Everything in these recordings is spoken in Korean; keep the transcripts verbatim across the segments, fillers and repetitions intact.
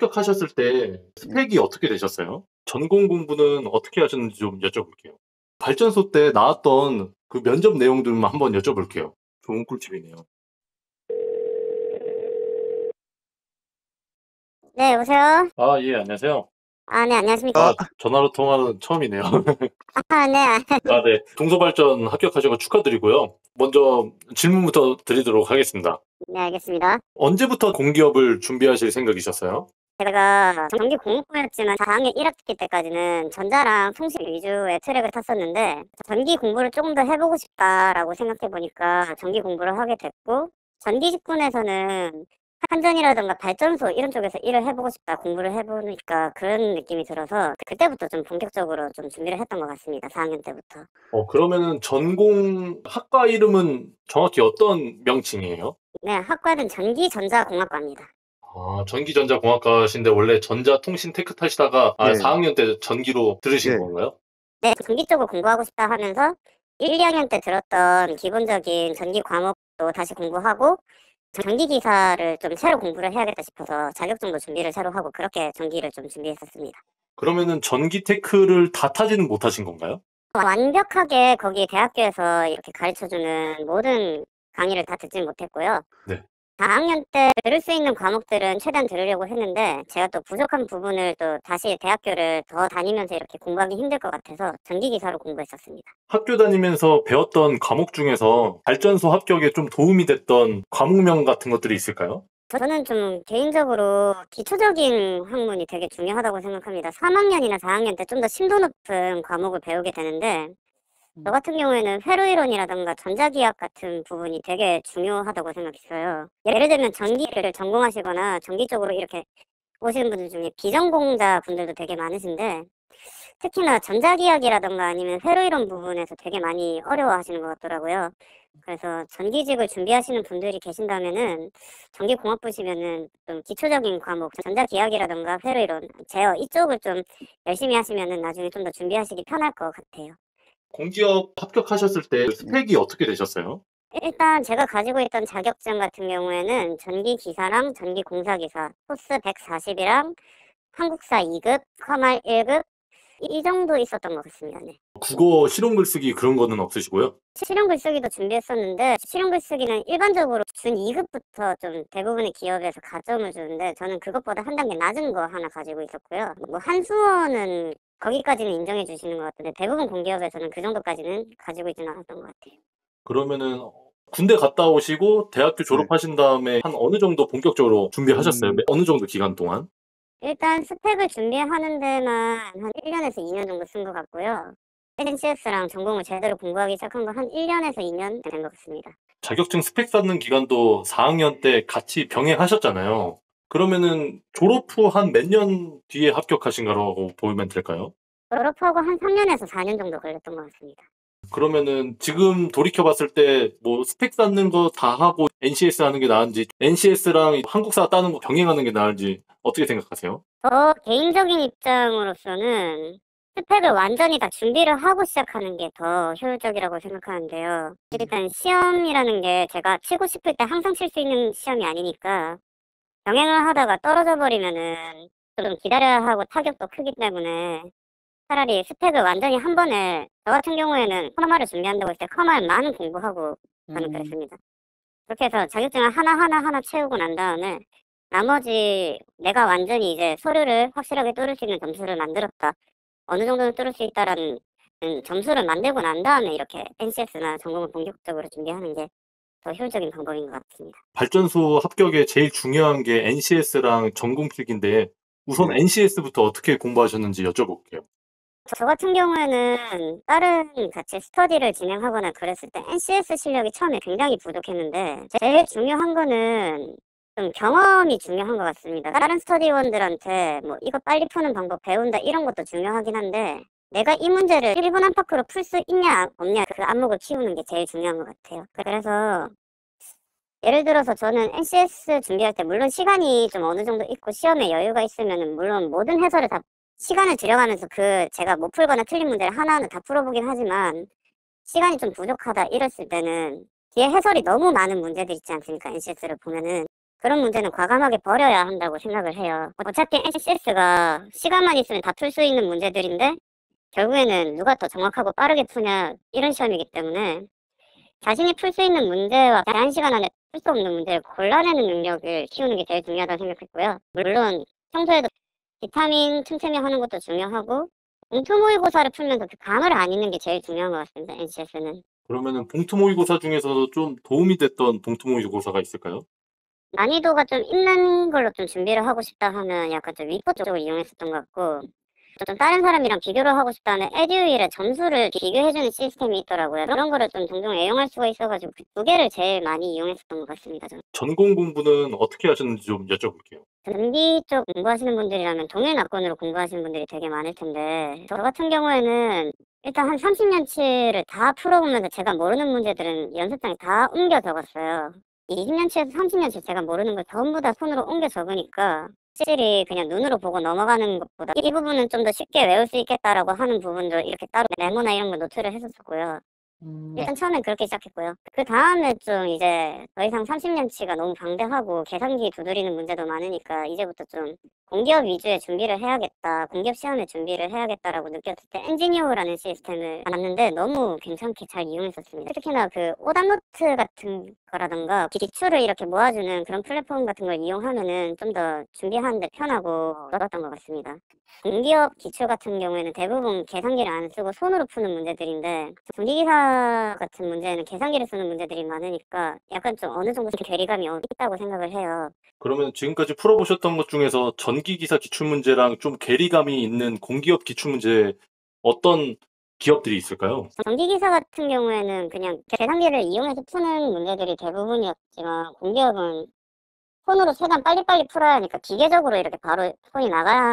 합격하셨을 때 네. 스펙이 어떻게 되셨어요? 전공 공부는 어떻게 하셨는지 좀 여쭤볼게요. 발전소 때 나왔던 그 면접 내용들만 한번 여쭤볼게요. 좋은 꿀팁이네요. 네, 여보세요? 아, 예, 안녕하세요. 아, 네, 안녕하십니까? 아, 아. 전화로 통화는 처음이네요. 아, 네. 아, 네. 동서발전 합격하신 거 축하드리고요. 먼저 질문부터 드리도록 하겠습니다. 네, 알겠습니다. 언제부터 공기업을 준비하실 생각이셨어요? 제가 전기 공학부였지만 사 학년 일 학기 때까지는 전자랑 통신 위주의 트랙을 탔었는데 전기 공부를 조금 더 해보고 싶다라고 생각해보니까 전기 공부를 하게 됐고, 전기 직군에서는 한전이라든가 발전소 이런 쪽에서 일을 해보고 싶다, 공부를 해보니까 그런 느낌이 들어서 그때부터 좀 본격적으로 좀 준비를 했던 것 같습니다. 사 학년 때부터. 어, 그러면은 전공 학과 이름은 정확히 어떤 명칭이에요? 네, 학과는 전기전자공학과입니다. 아, 전기전자공학과신데 원래 전자통신 테크 타시다가 아, 예. 사 학년 때 전기로 들으신 예. 건가요? 네, 전기 쪽을 공부하고 싶다 하면서 일, 이 학년 때 들었던 기본적인 전기 과목도 다시 공부하고 전기 기사를 좀 새로 공부를 해야겠다 싶어서 자격증도 준비를 새로 하고 그렇게 전기를 좀 준비했었습니다. 그러면은 전기 테크를 다 타지는 못하신 건가요? 완벽하게 거기 대학교에서 이렇게 가르쳐주는 모든 강의를 다 듣진 못했고요. 네. 사 학년 때 들을 수 있는 과목들은 최대한 들으려고 했는데 제가 또 부족한 부분을 또 다시 대학교를 더 다니면서 이렇게 공부하기 힘들 것 같아서 전기기사로 공부했었습니다. 학교 다니면서 배웠던 과목 중에서 발전소 합격에 좀 도움이 됐던 과목명 같은 것들이 있을까요? 저는 좀 개인적으로 기초적인 학문이 되게 중요하다고 생각합니다. 삼 학년이나 사 학년 때 좀 더 심도 높은 과목을 배우게 되는데 저 같은 경우에는 회로이론이라든가 전자기학 같은 부분이 되게 중요하다고 생각했어요. 예를 들면 전기를 전공하시거나 전기 쪽으로 이렇게 오시는 분들 중에 비전공자 분들도 되게 많으신데 특히나 전자기학이라든가 아니면 회로이론 부분에서 되게 많이 어려워하시는 것 같더라고요. 그래서 전기직을 준비하시는 분들이 계신다면은 전기공학부시면은 좀 기초적인 과목, 전자기학이라든가 회로이론, 제어 이쪽을 좀 열심히 하시면은 나중에 좀 더 준비하시기 편할 것 같아요. 공기업 합격하셨을 때 스펙이 어떻게 되셨어요? 일단 제가 가지고 있던 자격증 같은 경우에는 전기기사랑 전기공사기사, 코스 백사십이랑 한국사 이 급, 커말 일 급 이 정도 있었던 것 같습니다. 네. 국어 실용 글쓰기 그런 거는 없으시고요? 실용 글쓰기도 준비했었는데 실용 글쓰기는 일반적으로 준 이 급부터 좀 대부분의 기업에서 가점을 주는데 저는 그것보다 한 단계 낮은 거 하나 가지고 있었고요. 뭐 한수원은 거기까지는 인정해 주시는 것 같은데 대부분 공기업에서는 그 정도까지는 가지고 있지는 않았던 것 같아요. 그러면은 군대 갔다 오시고 대학교 네. 졸업하신 다음에 한 어느 정도 본격적으로 준비하셨어요? 음. 어느 정도 기간 동안? 일단 스펙을 준비하는 데만 한 일 년에서 이 년 정도 쓴 것 같고요. 엔씨에스랑 전공을 제대로 공부하기 시작한 건 한 일 년에서 이 년 된 것 같습니다. 자격증 스펙 쌓는 기간도 사 학년 때 같이 병행하셨잖아요. 그러면은 졸업 후 한 몇 년 뒤에 합격하신 거라고 보면 될까요? 졸업하고 한 삼 년에서 사 년 정도 걸렸던 것 같습니다. 그러면은 지금 돌이켜 봤을 때 뭐 스펙 쌓는 거 다 하고 엔씨에스 하는 게 나은지 엔씨에스랑 한국사 따는 거 병행하는 게 나은지 어떻게 생각하세요? 저 개인적인 입장으로서는 스펙을 완전히 다 준비를 하고 시작하는 게 더 효율적이라고 생각하는데요. 일단 시험이라는 게 제가 치고 싶을 때 항상 칠 수 있는 시험이 아니니까 병행을 하다가 떨어져 버리면은 좀 기다려야 하고 타격도 크기 때문에 차라리 스펙을 완전히 한 번에, 저 같은 경우에는 커마를 준비한다고 했을 때 커마를 많은 공부하고 저는 음. 그랬습니다. 그렇게 해서 자격증을 하나하나 하나 채우고 난 다음에 나머지 내가 완전히 이제 서류를 확실하게 뚫을 수 있는 점수를 만들었다, 어느 정도는 뚫을 수 있다라는 음, 점수를 만들고 난 다음에 이렇게 엔씨에스나 전공을 본격적으로 준비하는 게 더 효율적인 방법인 것 같습니다. 발전소 합격에 제일 중요한 게 엔씨에스랑 전공 필기인데 우선 네. 엔씨에스부터 어떻게 공부하셨는지 여쭤볼게요. 저 같은 경우에는 다른 같이 스터디를 진행하거나 그랬을 때 엔씨에스 실력이 처음에 굉장히 부족했는데 제일 중요한 거는 좀 경험이 중요한 것 같습니다. 다른 스터디원들한테 뭐 이거 빨리 푸는 방법 배운다 이런 것도 중요하긴 한데 내가 이 문제를 일 분 안팎으로 풀 수 있냐 없냐 그 안목을 키우는 게 제일 중요한 것 같아요. 그래서 예를 들어서 저는 엔씨에스 준비할 때 물론 시간이 좀 어느 정도 있고 시험에 여유가 있으면은 물론 모든 해설을 다 시간을 들여가면서 그 제가 못 풀거나 틀린 문제를 하나하나 다 풀어보긴 하지만 시간이 좀 부족하다 이랬을 때는 뒤에 해설이 너무 많은 문제들 있지 않습니까? 엔씨에스를 보면은 그런 문제는 과감하게 버려야 한다고 생각을 해요. 어차피 엔씨에스가 시간만 있으면 다 풀 수 있는 문제들인데 결국에는 누가 더 정확하고 빠르게 푸냐 이런 시험이기 때문에 자신이 풀 수 있는 문제와 제한 시간 안에 풀 수 없는 문제를 골라내는 능력을 키우는 게 제일 중요하다고 생각했고요. 물론 평소에도 비타민 틈틈이 하는 것도 중요하고 봉투 모의고사를 풀면서 그 감을 안 잊는 게 제일 중요한 것 같습니다. 엔씨에스는. 그러면은 봉투 모의고사 중에서도 좀 도움이 됐던 봉투 모의고사가 있을까요? 난이도가 좀 있는 걸로 좀 준비를 하고 싶다 하면 약간 좀 위포 쪽을 이용했었던 것 같고 좀 다른 사람이랑 비교를 하고 싶다면 에듀윌의 점수를 비교해주는 시스템이 있더라고요. 그런 거를 좀 종종 애용할 수가 있어가지고 그 두 개를 제일 많이 이용했었던 것 같습니다. 저는. 전공 공부는 어떻게 하셨는지 좀 여쭤볼게요. 전기 쪽 공부하시는 분들이라면 동일 낙권으로 공부하시는 분들이 되게 많을 텐데 저 같은 경우에는 일단 한 삼십 년치를 다 풀어보면서 제가 모르는 문제들은 연습장에 다 옮겨 적었어요. 이십 년치에서 삼십 년치 제가 모르는 걸 전부 다 손으로 옮겨 적으니까 확실히 그냥 눈으로 보고 넘어가는 것보다 이 부분은 좀 더 쉽게 외울 수 있겠다라고 하는 부분들 이렇게 따로 메모나 이런 거 노트를 했었었고요. 음, 일단 처음엔 그렇게 시작했고요. 그 다음에 좀 이제 더 이상 삼십 년치가 너무 방대하고 계산기 두드리는 문제도 많으니까 이제부터 좀 공기업 위주의 준비를 해야겠다, 공기업 시험에 준비를 해야겠다라고 느꼈을 때 엔지니어라는 시스템을 알았는데 너무 괜찮게 잘 이용했었습니다. 특히나 그 오답노트 같은 거라던가 기출을 이렇게 모아주는 그런 플랫폼 같은 걸 이용하면은 좀 더 준비하는데 편하고 좋았던 것 같습니다. 공기업 기출 같은 경우에는 대부분 계산기를 안 쓰고 손으로 푸는 문제들인데 전기기사 같은 문제는 계산기를 쓰는 문제들이 많으니까 약간 좀 어느 정도 괴리감이 있다고 생각을 해요. 그러면 지금까지 풀어보셨던 것 중에서 전기기사 기출문제랑 좀 괴리감이 있는 공기업 기출문제 어떤 기업들이 있을까요? 전기기사 같은 경우에는 그냥 계산기를 이용해서 푸는 문제들이 대부분이었지만 공기업은 손으로 최대한 빨리빨리 풀어야 하니까 기계적으로 이렇게 바로 손이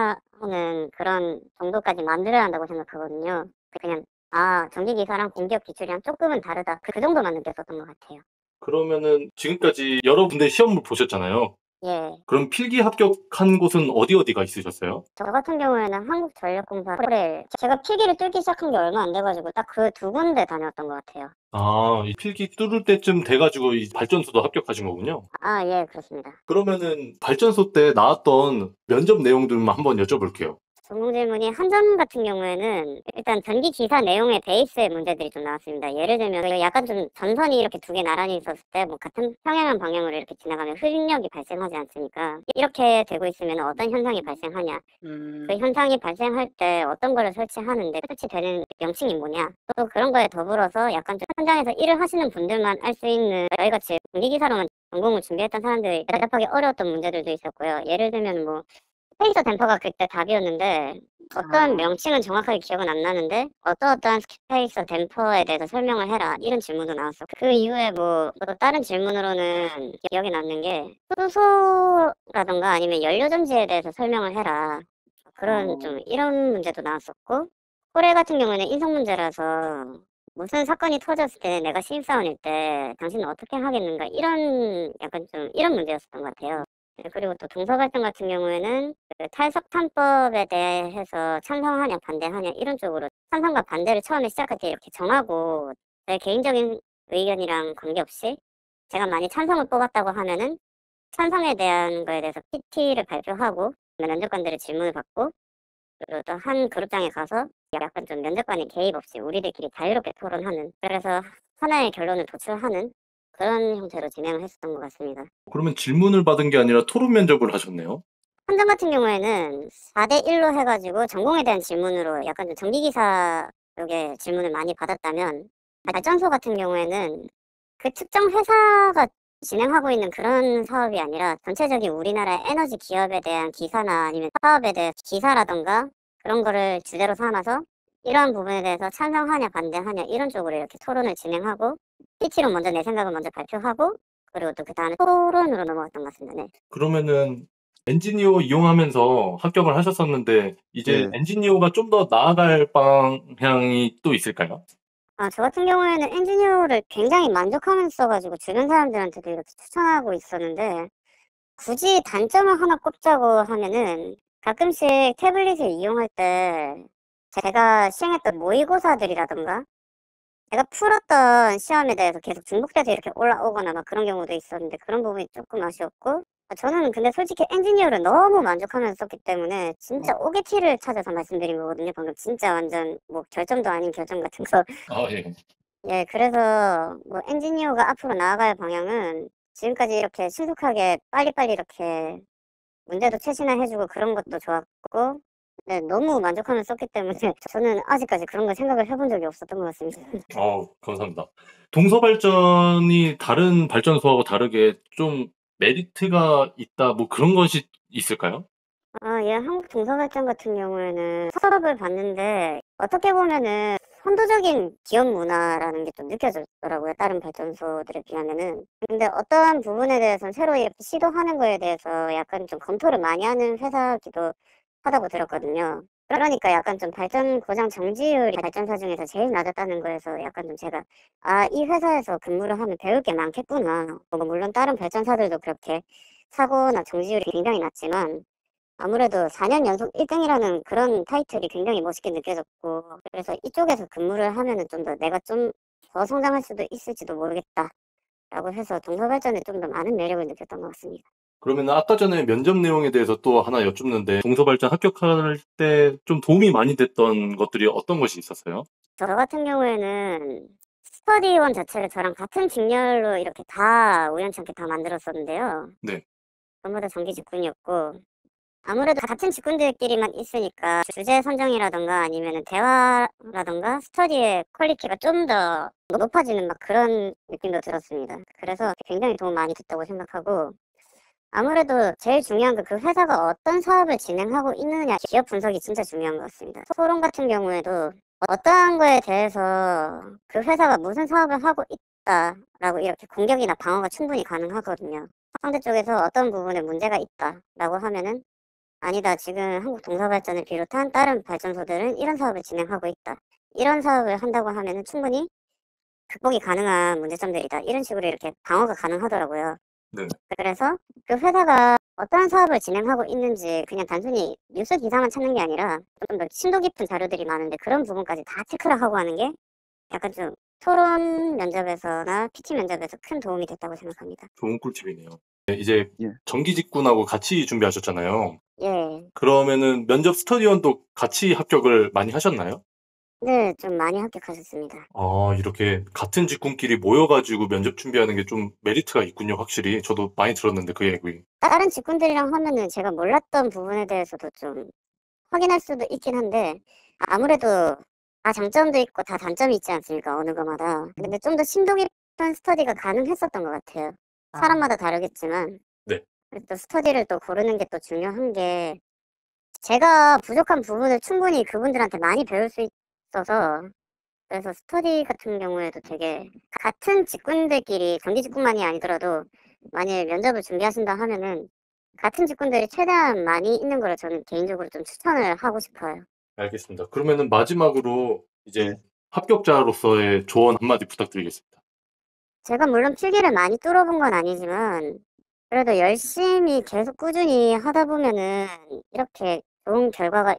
나가는 그런 정도까지 만들어야 한다고 생각하거든요. 그냥 아 전기기사랑 공기업 기출이랑 조금은 다르다 그 정도만 느꼈었던 것 같아요. 그러면은 지금까지 여러 군데 시험을 보셨잖아요. 예. 그럼 필기 합격한 곳은 어디 어디가 있으셨어요? 저 같은 경우에는 한국전력공사 코레일 제가 필기를 뚫기 시작한 게 얼마 안 돼가지고 딱 그 두 군데 다녔던 것 같아요. 아, 이 필기 뚫을 때쯤 돼가지고 이 발전소도 합격하신 거군요. 아, 예, 그렇습니다. 그러면은 발전소 때 나왔던 면접 내용들만 한번 여쭤볼게요. 전공 질문이 한 점 같은 경우에는 일단 전기 기사 내용의 베이스의 문제들이 좀 나왔습니다. 예를 들면 약간 좀 전선이 이렇게 두 개 나란히 있었을 때 뭐 같은 평행한 방향으로 이렇게 지나가면 흐린력이 발생하지 않습니까? 이렇게 되고 있으면 어떤 현상이 발생하냐? 음, 그 현상이 발생할 때 어떤 거를 설치하는데 설치되는 명칭이 뭐냐? 또 그런 거에 더불어서 약간 좀 현장에서 일을 하시는 분들만 알 수 있는 저희같이 전기기사로만 전공을 준비했던 사람들이 답답하게 어려웠던 문제들도 있었고요. 예를 들면 뭐 스페이서 댐퍼가 그때 답이었는데 어떤 아. 명칭은 정확하게 기억은 안 나는데 어떠어떠한 스페이서 댐퍼에 대해서 설명을 해라 이런 질문도 나왔어. 그 이후에 뭐 또 다른 질문으로는 기억에 남는 게 수소라던가 아니면 연료전지에 대해서 설명을 해라. 그런 어. 좀 이런 문제도 나왔었고 코레 같은 경우에는 인성 문제라서 무슨 사건이 터졌을 때 내가 신입사원일 때 당신은 어떻게 하겠는가 이런 약간 좀 이런 문제였었던 것 같아요. 네, 그리고 또 동서발전 같은 경우에는 그 탈석탄법에 대해서 찬성하냐 반대하냐 이런 쪽으로 찬성과 반대를 처음에 시작할 때 이렇게 정하고 내 개인적인 의견이랑 관계없이 제가 많이 찬성을 뽑았다고 하면은 찬성에 대한 거에 대해서 피티를 발표하고 면접관들의 질문을 받고 그리고 또 한 그룹장에 가서 약간 좀 면접관의 개입 없이 우리들끼리 자유롭게 토론하는 그래서 하나의 결론을 도출하는 그런 형태로 진행을 했었던 것 같습니다. 그러면 질문을 받은 게 아니라 토론 면접을 하셨네요. 한 점 같은 경우에는 사 대 일로 해가지고 전공에 대한 질문으로 약간 좀 전기기사 쪽에 질문을 많이 받았다면 발전소 같은 경우에는 그 특정 회사가 진행하고 있는 그런 사업이 아니라 전체적인 우리나라의 에너지 기업에 대한 기사나 아니면 사업에 대한 기사라던가 그런 거를 주제로 삼아서 이러한 부분에 대해서 찬성하냐 반대하냐 이런 쪽으로 이렇게 토론을 진행하고 피티로 먼저 내 생각을 먼저 발표하고 그리고 또 그 다음에 토론으로 넘어갔던 것 같습니다. 네. 그러면은 엔지니어 이용하면서 합격을 하셨었는데 이제 네. 엔지니어가 좀 더 나아갈 방향이 또 있을까요? 아, 저 같은 경우에는 엔지니어를 굉장히 만족하면서 써가지고 주변 사람들한테도 이렇게 추천하고 있었는데 굳이 단점을 하나 꼽자고 하면은 가끔씩 태블릿을 이용할 때 제가 시행했던 모의고사들이라던가 제가 풀었던 시험에 대해서 계속 중복돼서 이렇게 올라오거나 막 그런 경우도 있었는데 그런 부분이 조금 아쉬웠고 아, 저는 근데 솔직히 엔지니어를 너무 만족하면서 썼기 때문에 진짜 오게티를 찾아서 말씀드린 거거든요. 방금 진짜 완전 뭐 결점도 아닌 결점 같은 거. 아, 예. 예, 그래서 뭐 엔지니어가 앞으로 나아갈 방향은 지금까지 이렇게 신속하게 빨리빨리 이렇게 문제도 최신화해주고 그런 것도 좋았고, 네, 너무 만족하면서 썼기 때문에 저는 아직까지 그런 걸 생각을 해본 적이 없었던 것 같습니다. 어, 감사합니다. 동서 발전이 다른 발전소하고 다르게 좀 메리트가 있다, 뭐 그런 것이 있을까요? 아, 예, 한국 동서발전 같은 경우에는 수업을 봤는데 어떻게 보면은 선도적인 기업 문화라는 게 좀 느껴졌더라고요. 다른 발전소들에 비하면은. 근데 어떠한 부분에 대해서는 새로 이렇게 시도하는 거에 대해서 약간 좀 검토를 많이 하는 회사기도 하다고 들었거든요. 그러니까 약간 좀 발전 고장 정지율이 발전사 중에서 제일 낮았다는 거에서 약간 좀 제가 아, 이 회사에서 근무를 하면 배울 게 많겠구나. 뭐 물론 다른 발전사들도 그렇게 사고나 정지율이 굉장히 낮지만 아무래도 사 년 연속 일 등이라는 그런 타이틀이 굉장히 멋있게 느껴졌고, 그래서 이쪽에서 근무를 하면은 좀 더 내가 좀 더 성장할 수도 있을지도 모르겠다라고 해서 동서발전에 좀 더 많은 매력을 느꼈던 것 같습니다. 그러면 아까 전에 면접 내용에 대해서 또 하나 여쭙는데, 동서 발전 합격할 때 좀 도움이 많이 됐던 것들이 어떤 것이 있었어요? 저 같은 경우에는 스터디원 자체를 저랑 같은 직렬로 이렇게 다 우연찮게 다 만들었었는데요. 네. 전부 다 정기 직군이었고, 아무래도 같은 직군들끼리만 있으니까 주제 선정이라던가 아니면은 대화라던가 스터디의 퀄리티가 좀 더 높아지는 막 그런 느낌도 들었습니다. 그래서 굉장히 도움 많이 됐다고 생각하고, 아무래도 제일 중요한 건 그 회사가 어떤 사업을 진행하고 있느냐, 기업 분석이 진짜 중요한 것 같습니다. 토론 같은 경우에도 어떠한 거에 대해서 그 회사가 무슨 사업을 하고 있다라고 이렇게 공격이나 방어가 충분히 가능하거든요. 상대 쪽에서 어떤 부분에 문제가 있다라고 하면은 아니다. 지금 한국 동서발전을 비롯한 다른 발전소들은 이런 사업을 진행하고 있다. 이런 사업을 한다고 하면은 충분히 극복이 가능한 문제점들이다. 이런 식으로 이렇게 방어가 가능하더라고요. 네. 그래서 그 회사가 어떤 사업을 진행하고 있는지 그냥 단순히 뉴스 기사만 찾는 게 아니라 좀 더 심도 깊은 자료들이 많은데 그런 부분까지 다 체크를 하고 하는 게 약간 좀 토론 면접에서나 피티 면접에서 큰 도움이 됐다고 생각합니다. 좋은 꿀팁이네요. 네, 이제 예. 정기 직군하고 같이 준비하셨잖아요. 예. 그러면은 면접 스터디원도 같이 합격을 많이 하셨나요? 네, 좀 많이 합격하셨습니다. 아, 이렇게 같은 직군끼리 모여가지고 면접 준비하는 게 좀 메리트가 있군요, 확실히. 저도 많이 들었는데, 그 얘기. 다른 직군들이랑 하면은 제가 몰랐던 부분에 대해서도 좀 확인할 수도 있긴 한데 아무래도 다 장점도 있고 다 단점이 있지 않습니까? 어느 거마다. 근데 좀 더 심도 깊은 스터디가 가능했었던 것 같아요. 사람마다 다르겠지만 네. 또 스터디를 또 고르는 게 또 중요한 게 제가 부족한 부분을 충분히 그분들한테 많이 배울 수 있어서 그래서 스터디 같은 경우에도 되게 같은 직군들끼리 정기 직군만이 아니더라도 만약에 면접을 준비하신다 하면은 같은 직군들이 최대한 많이 있는 걸 저는 개인적으로 좀 추천을 하고 싶어요. 알겠습니다. 그러면은 마지막으로 이제 네. 합격자로서의 조언 한마디 부탁드리겠습니다. 제가 물론 필기를 많이 뚫어본 건 아니지만 그래도 열심히 계속 꾸준히 하다 보면은 이렇게 좋은 결과가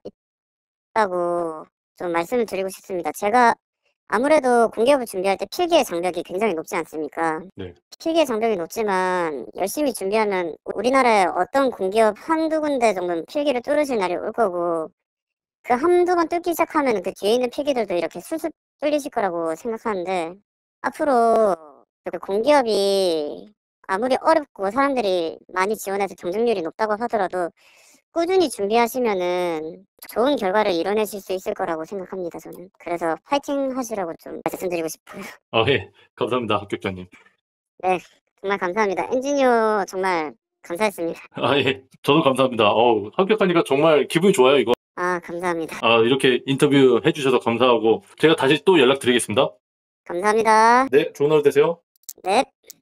있다고 좀 말씀을 드리고 싶습니다. 제가 아무래도 공기업을 준비할 때 필기의 장벽이 굉장히 높지 않습니까? 네. 필기의 장벽이 높지만 열심히 준비하면 우리나라의 어떤 공기업 한두 군데 정도는 필기를 뚫으실 날이 올 거고 그 한두 번 뚫기 시작하면 그 뒤에 있는 필기들도 이렇게 술술 뚫리실 거라고 생각하는데 앞으로 그 공기업이 아무리 어렵고 사람들이 많이 지원해서 경쟁률이 높다고 하더라도 꾸준히 준비하시면은 좋은 결과를 이뤄내실 수 있을 거라고 생각합니다, 저는. 그래서 파이팅 하시라고 좀 말씀드리고 싶어요. 아, 예. 감사합니다, 합격자님. 네, 정말 감사합니다. 엔지니어 정말 감사했습니다. 아, 예. 저도 감사합니다. 어우, 합격하니까 정말 기분이 좋아요, 이거. 아, 감사합니다. 아, 이렇게 인터뷰 해주셔서 감사하고, 제가 다시 또 연락드리겠습니다. 감사합니다. 네, 좋은 하루 되세요. 네.